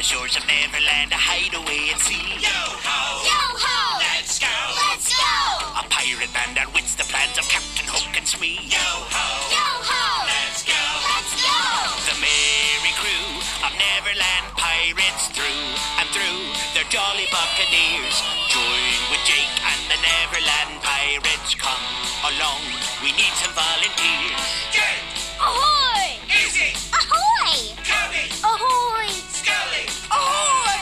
shores of Neverland, a hideaway at sea. Yo-ho! Yo-ho! Let's go! Let's go! A pirate band outwits the plans of Captain Hook and Smee. Yo-ho! Yo-ho! Let's go! Let's go! The merry crew of Neverland pirates through and through. They're jolly buccaneers. Join with Jake and the Neverland pirates. Come along, we need some volunteers. Jake! Ahoy! Easy! Ahoy! Cody! Ahoy! Scully! Ahoy!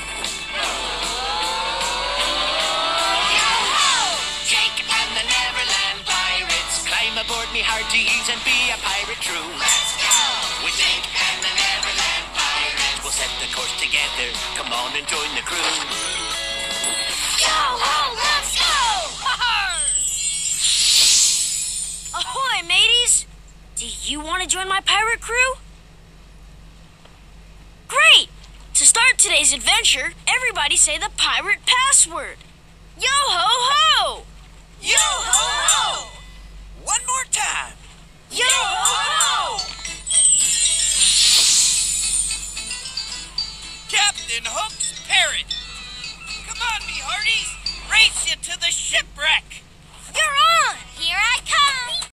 Yo-ho! Jake and the Neverland pirates. Climb aboard me hearties and be a pirate true. Let's go! With Jake and the Neverland pirates, we'll set the course together. Come on and join the crew. Yo-ho! Let's go! Ahoy, mateys! Do you want to join my pirate crew? Great! To start today's adventure, everybody say the pirate password. Yo-ho-ho! Yo-ho-ho! One more time. Yo-ho-ho!